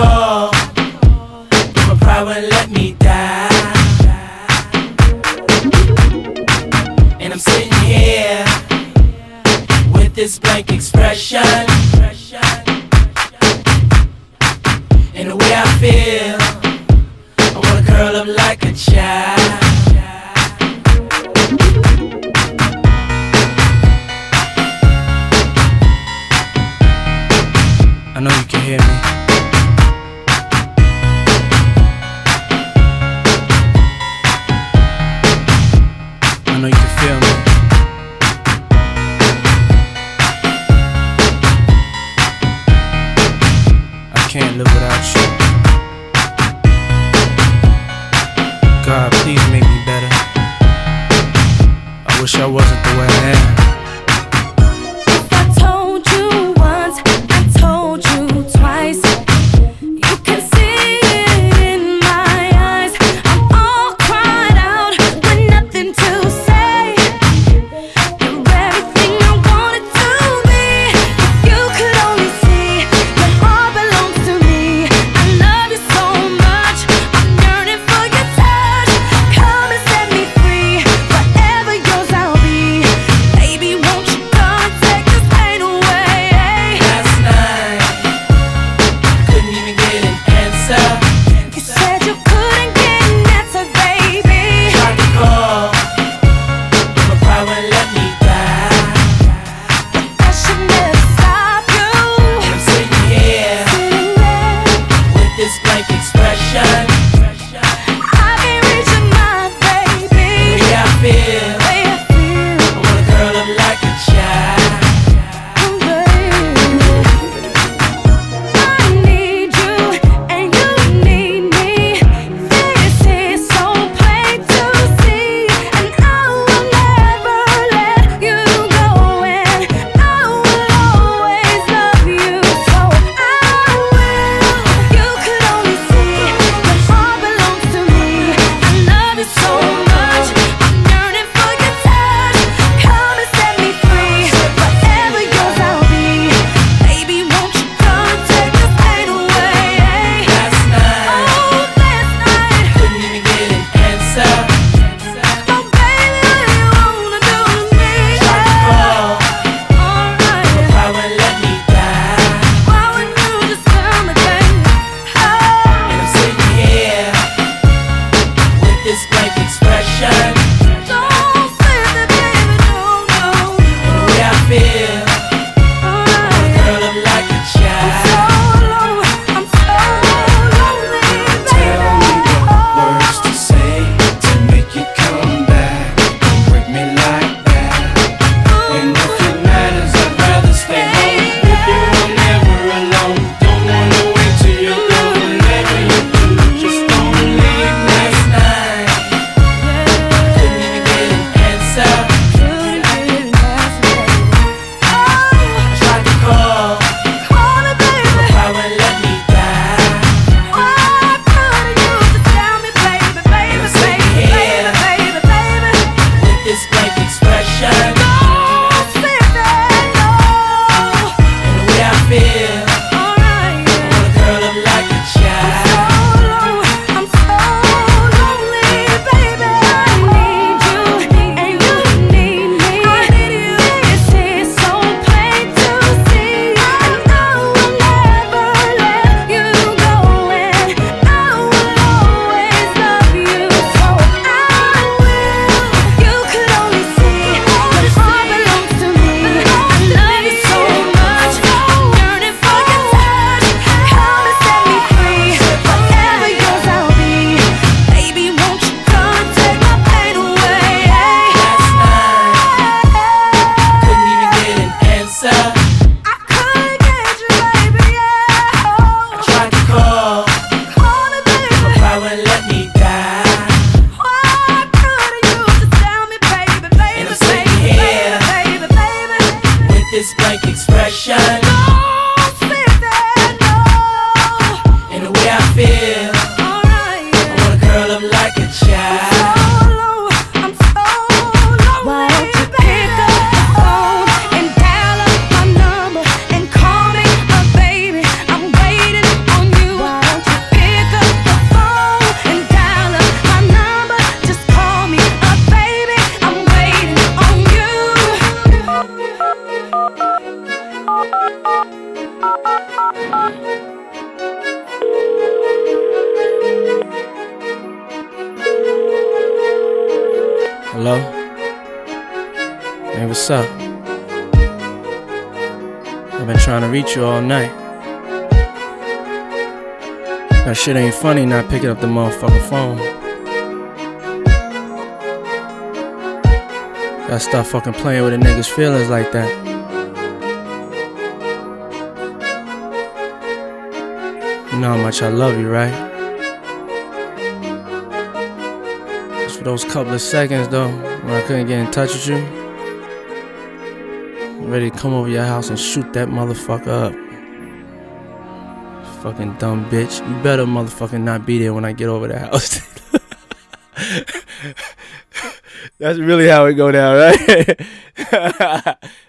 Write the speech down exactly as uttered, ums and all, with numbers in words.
fall, but my pride wouldn't let me die. And I'm sitting here with this blank expression, and the way I feel, I wanna curl up like a child. I know you can hear me. I know you can feel me. I can't live without you. God, please make me better. I wish I wasn't the way I am. Baby, Hello? Hey, what's up? I've been trying to reach you all night. That shit ain't funny not picking up the motherfucking phone. Gotta stop fucking playing with a nigga's feelings like that. You know how much I love you, right? Just for those couple of seconds though, when I couldn't get in touch with you, I'm ready to come over your house and shoot that motherfucker up. Fucking dumb bitch. You better motherfucking not be there when I get over the house. That's really how it go down, right?